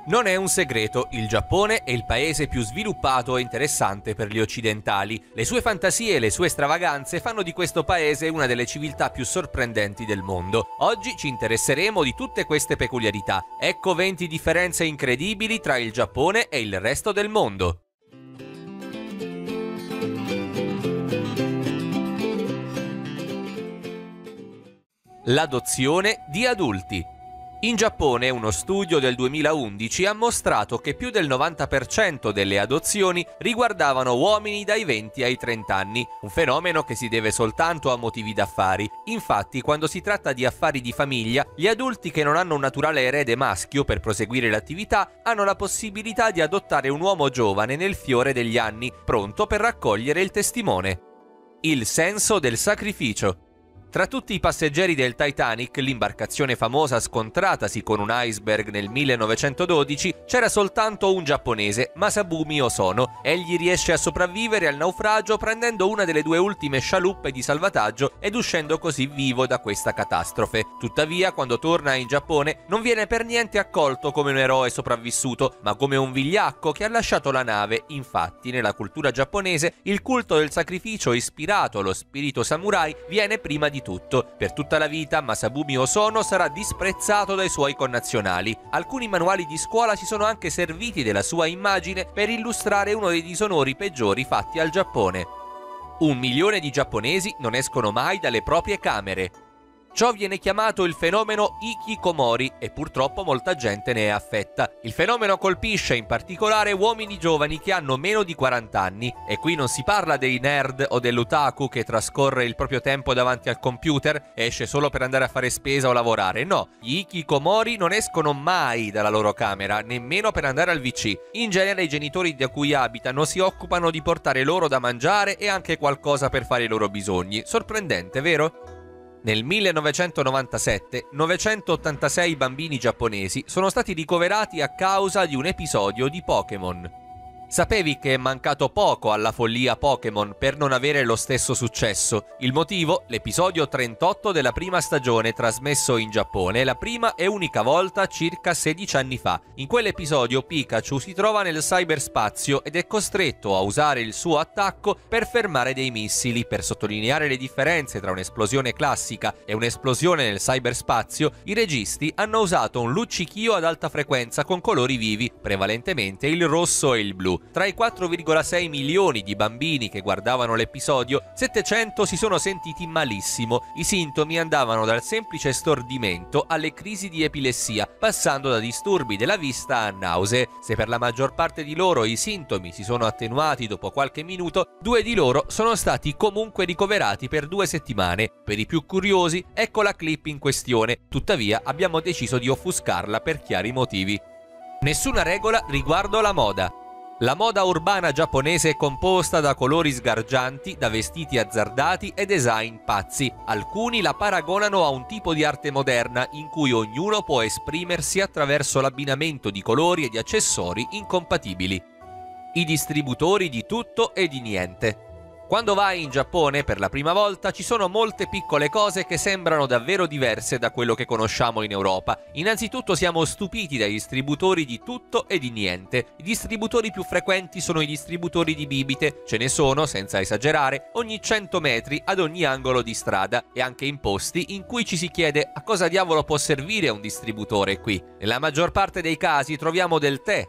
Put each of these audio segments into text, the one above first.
Non è un segreto, il Giappone è il paese più sviluppato e interessante per gli occidentali. Le sue fantasie e le sue stravaganze fanno di questo paese una delle civiltà più sorprendenti del mondo. Oggi ci interesseremo di tutte queste peculiarità. Ecco 20 differenze incredibili tra il Giappone e il resto del mondo. L'adozione di adulti. In Giappone uno studio del 2011 ha mostrato che più del 90% delle adozioni riguardavano uomini dai 20 ai 30 anni, un fenomeno che si deve soltanto a motivi d'affari. Infatti, quando si tratta di affari di famiglia, gli adulti che non hanno un naturale erede maschio per proseguire l'attività hanno la possibilità di adottare un uomo giovane nel fiore degli anni, pronto per raccogliere il testimone. Il senso del sacrificio. Tra tutti i passeggeri del Titanic, l'imbarcazione famosa scontratasi con un iceberg nel 1912, c'era soltanto un giapponese, Masabumi Osono. Egli riesce a sopravvivere al naufragio prendendo una delle due ultime scialuppe di salvataggio ed uscendo così vivo da questa catastrofe. Tuttavia, quando torna in Giappone, non viene per niente accolto come un eroe sopravvissuto, ma come un vigliacco che ha lasciato la nave. Infatti, nella cultura giapponese, il culto del sacrificio ispirato allo spirito samurai viene prima di tutto. Per tutta la vita Masabumi Osono sarà disprezzato dai suoi connazionali. Alcuni manuali di scuola si sono anche serviti della sua immagine per illustrare uno dei disonori peggiori fatti al Giappone. 1 milione di giapponesi non escono mai dalle proprie camere. Ciò viene chiamato il fenomeno hikikomori e purtroppo molta gente ne è affetta. Il fenomeno colpisce in particolare uomini giovani che hanno meno di 40 anni. E qui non si parla dei nerd o dell'otaku che trascorre il proprio tempo davanti al computer e esce solo per andare a fare spesa o lavorare. No, gli hikikomori non escono mai dalla loro camera, nemmeno per andare al WC. In genere i genitori da cui abitano si occupano di portare loro da mangiare e anche qualcosa per fare i loro bisogni. Sorprendente, vero? Nel 1997, 986 bambini giapponesi sono stati ricoverati a causa di un episodio di Pokémon. Sapevi che è mancato poco alla follia Pokémon per non avere lo stesso successo? Il motivo? L'episodio 38 della prima stagione trasmesso in Giappone la prima e unica volta circa 16 anni fa. In quell'episodio Pikachu si trova nel cyberspazio ed è costretto a usare il suo attacco per fermare dei missili. Per sottolineare le differenze tra un'esplosione classica e un'esplosione nel cyberspazio, i registi hanno usato un luccichio ad alta frequenza con colori vivi, prevalentemente il rosso e il blu. Tra i 4,6 milioni di bambini che guardavano l'episodio, 700 si sono sentiti malissimo. I sintomi andavano dal semplice stordimento alle crisi di epilessia, passando da disturbi della vista a nausee. Se per la maggior parte di loro i sintomi si sono attenuati dopo qualche minuto, 2 di loro sono stati comunque ricoverati per 2 settimane. Per i più curiosi, ecco la clip in questione, tuttavia abbiamo deciso di offuscarla per chiari motivi. Nessuna regola riguardo la moda. La moda urbana giapponese è composta da colori sgargianti, da vestiti azzardati e design pazzi. Alcuni la paragonano a un tipo di arte moderna in cui ognuno può esprimersi attraverso l'abbinamento di colori e di accessori incompatibili. I distributori di tutto e di niente. Quando vai in Giappone per la prima volta ci sono molte piccole cose che sembrano davvero diverse da quello che conosciamo in Europa. Innanzitutto siamo stupiti dai distributori di tutto e di niente. I distributori più frequenti sono i distributori di bibite. Ce ne sono, senza esagerare, ogni 100 metri ad ogni angolo di strada e anche in posti in cui ci si chiede a cosa diavolo può servire un distributore qui. Nella maggior parte dei casi troviamo del tè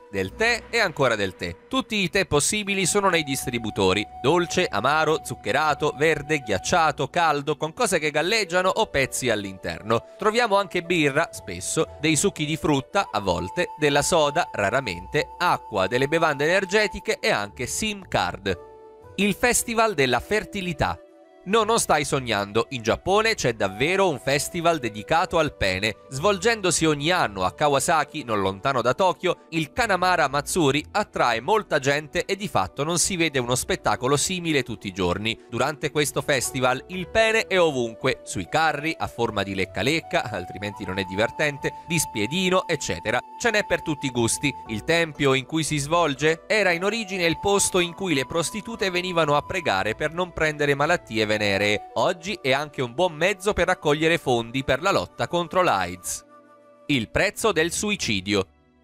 e ancora del tè. Tutti i tè possibili sono nei distributori: dolce, amaro, zuccherato, verde, ghiacciato, caldo, con cose che galleggiano o pezzi all'interno. Troviamo anche birra, spesso, dei succhi di frutta, a volte, della soda, raramente, acqua, delle bevande energetiche e anche SIM card. Il Festival della Fertilità. No, non stai sognando, in Giappone c'è davvero un festival dedicato al pene. Svolgendosi ogni anno a Kawasaki, non lontano da Tokyo, il Kanamara Matsuri attrae molta gente e di fatto non si vede uno spettacolo simile tutti i giorni. Durante questo festival il pene è ovunque, sui carri, a forma di lecca-lecca, altrimenti non è divertente, di spiedino, eccetera. Ce n'è per tutti i gusti. Il tempio in cui si svolge era in origine il posto in cui le prostitute venivano a pregare per non prendere malattie veneree. Oggi è anche un buon mezzo per raccogliere fondi per la lotta contro l'AIDS. Il prezzo del suicidio.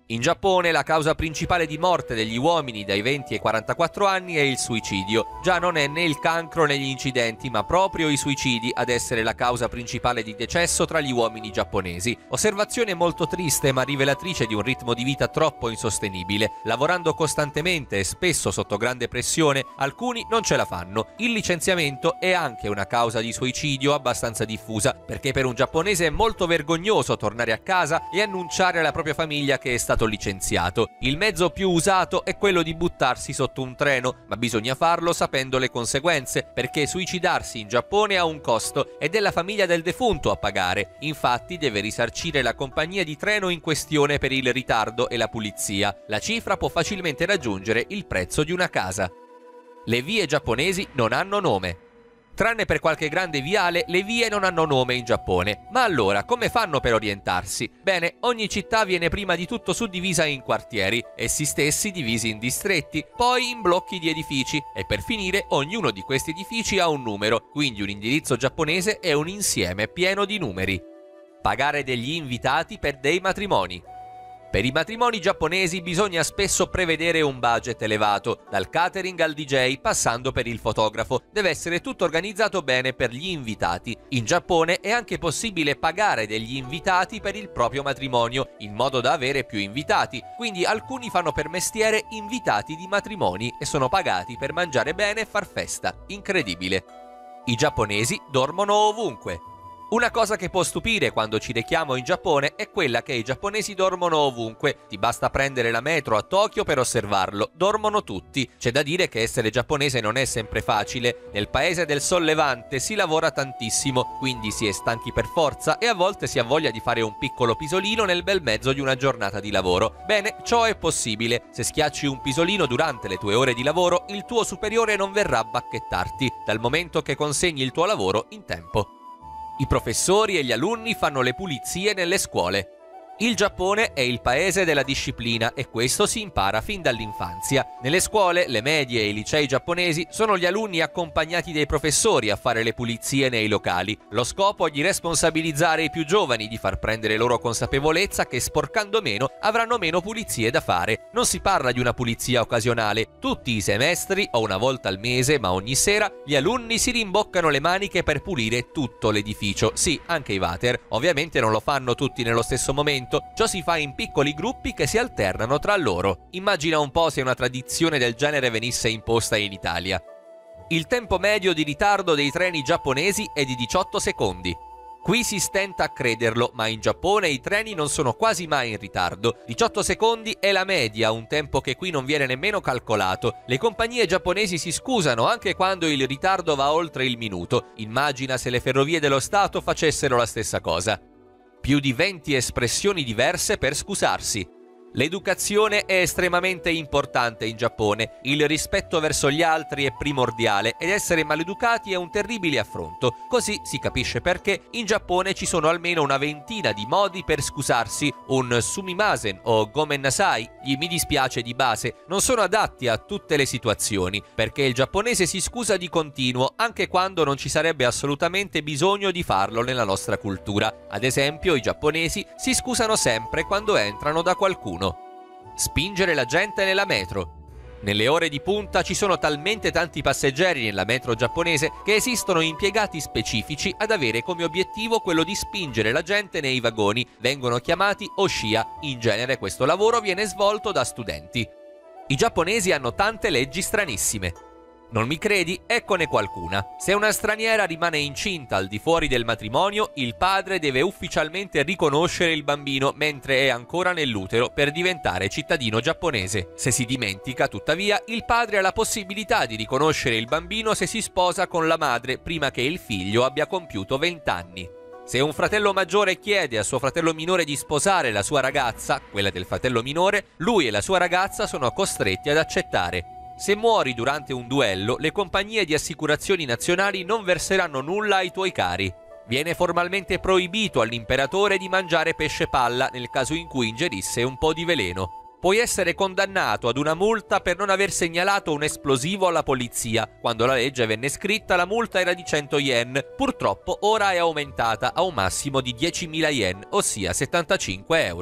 In Giappone la causa principale di morte degli uomini dai 20 ai 44 anni è il suicidio. Già non è né il cancro né gli incidenti, ma proprio i suicidi ad essere la causa principale di decesso tra gli uomini giapponesi. Osservazione molto triste ma rivelatrice di un ritmo di vita troppo insostenibile. Lavorando costantemente e spesso sotto grande pressione, alcuni non ce la fanno. Il licenziamento è anche una causa di suicidio abbastanza diffusa, perché per un giapponese è molto vergognoso tornare a casa e annunciare alla propria famiglia che è stato licenziato. Il mezzo più usato è quello di buttarsi sotto un treno, ma bisogna farlo sapendo le conseguenze, perché suicidarsi in Giappone ha un costo ed è la famiglia del defunto a pagare. Infatti deve risarcire la compagnia di treno in questione per il ritardo e la pulizia. La cifra può facilmente raggiungere il prezzo di una casa. Le vie giapponesi non hanno nome. Tranne per qualche grande viale, le vie non hanno nome in Giappone. Ma allora, come fanno per orientarsi? Bene, ogni città viene prima di tutto suddivisa in quartieri, essi stessi divisi in distretti, poi in blocchi di edifici, e per finire ognuno di questi edifici ha un numero, quindi un indirizzo giapponese è un insieme pieno di numeri. Pagare degli invitati per dei matrimoni. Per i matrimoni giapponesi bisogna spesso prevedere un budget elevato, dal catering al DJ passando per il fotografo. Deve essere tutto organizzato bene per gli invitati. In Giappone è anche possibile pagare degli invitati per il proprio matrimonio, in modo da avere più invitati. Quindi alcuni fanno per mestiere invitati di matrimoni e sono pagati per mangiare bene e far festa. Incredibile. I giapponesi dormono ovunque. Una cosa che può stupire quando ci rechiamo in Giappone è quella che i giapponesi dormono ovunque. Ti basta prendere la metro a Tokyo per osservarlo. Dormono tutti. C'è da dire che essere giapponese non è sempre facile. Nel paese del Sol Levante si lavora tantissimo, quindi si è stanchi per forza e a volte si ha voglia di fare un piccolo pisolino nel bel mezzo di una giornata di lavoro. Bene, ciò è possibile. Se schiacci un pisolino durante le tue ore di lavoro, il tuo superiore non verrà a bacchettarti, dal momento che consegni il tuo lavoro in tempo. I professori e gli alunni fanno le pulizie nelle scuole. Il Giappone è il paese della disciplina e questo si impara fin dall'infanzia. Nelle scuole, le medie e i licei giapponesi sono gli alunni accompagnati dai professori a fare le pulizie nei locali. Lo scopo è di responsabilizzare i più giovani, di far prendere loro consapevolezza che sporcando meno avranno meno pulizie da fare. Non si parla di una pulizia occasionale. Tutti i semestri o una volta al mese, ma ogni sera, gli alunni si rimboccano le maniche per pulire tutto l'edificio. Sì, anche i water. Ovviamente non lo fanno tutti nello stesso momento. Ciò si fa in piccoli gruppi che si alternano tra loro. Immagina un po' se una tradizione del genere venisse imposta in Italia. Il tempo medio di ritardo dei treni giapponesi è di 18 secondi. Qui si stenta a crederlo, ma in Giappone i treni non sono quasi mai in ritardo. 18 secondi è la media, un tempo che qui non viene nemmeno calcolato. Le compagnie giapponesi si scusano anche quando il ritardo va oltre il minuto. Immagina se le ferrovie dello Stato facessero la stessa cosa. Più di 20 espressioni diverse per scusarsi. L'educazione è estremamente importante in Giappone, il rispetto verso gli altri è primordiale ed essere maleducati è un terribile affronto. Così si capisce perché in Giappone ci sono almeno una ventina di modi per scusarsi, un sumimasen o gomen nasai, gli mi dispiace di base, non sono adatti a tutte le situazioni, perché il giapponese si scusa di continuo anche quando non ci sarebbe assolutamente bisogno di farlo nella nostra cultura. Ad esempio, i giapponesi si scusano sempre quando entrano da qualcuno. Spingere la gente nella metro. Nelle ore di punta ci sono talmente tanti passeggeri nella metro giapponese che esistono impiegati specifici ad avere come obiettivo quello di spingere la gente nei vagoni. Vengono chiamati oshiya. In genere questo lavoro viene svolto da studenti. I giapponesi hanno tante leggi stranissime. Non mi credi? Eccone qualcuna. Se una straniera rimane incinta al di fuori del matrimonio, il padre deve ufficialmente riconoscere il bambino mentre è ancora nell'utero per diventare cittadino giapponese. Se si dimentica, tuttavia, il padre ha la possibilità di riconoscere il bambino se si sposa con la madre prima che il figlio abbia compiuto 20 anni. Se un fratello maggiore chiede a suo fratello minore di sposare la sua ragazza, quella del fratello minore, lui e la sua ragazza sono costretti ad accettare. Se muori durante un duello, le compagnie di assicurazioni nazionali non verseranno nulla ai tuoi cari. Viene formalmente proibito all'imperatore di mangiare pesce palla nel caso in cui ingerisse un po' di veleno. Puoi essere condannato ad una multa per non aver segnalato un esplosivo alla polizia. Quando la legge venne scritta, la multa era di 100 yen. Purtroppo ora è aumentata a un massimo di 10.000 yen, ossia 75 euro.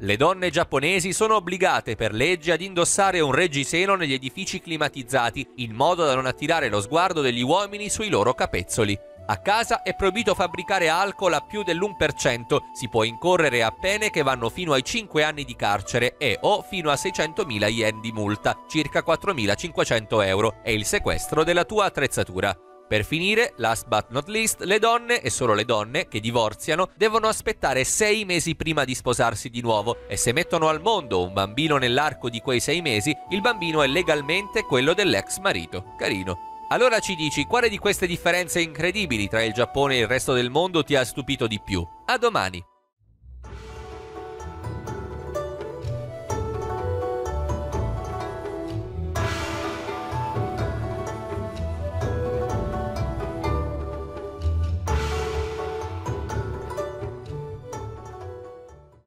Le donne giapponesi sono obbligate per legge ad indossare un reggiseno negli edifici climatizzati, in modo da non attirare lo sguardo degli uomini sui loro capezzoli. A casa è proibito fabbricare alcol a più dell'1%, si può incorrere a pene che vanno fino ai 5 anni di carcere e o fino a 600.000 yen di multa, circa 4.500 euro, e il sequestro della tua attrezzatura. Per finire, last but not least, le donne, e solo le donne, che divorziano, devono aspettare 6 mesi prima di sposarsi di nuovo e se mettono al mondo un bambino nell'arco di quei 6 mesi, il bambino è legalmente quello dell'ex marito. Carino. Allora ci dici, quale di queste differenze incredibili tra il Giappone e il resto del mondo ti ha stupito di più? A domani!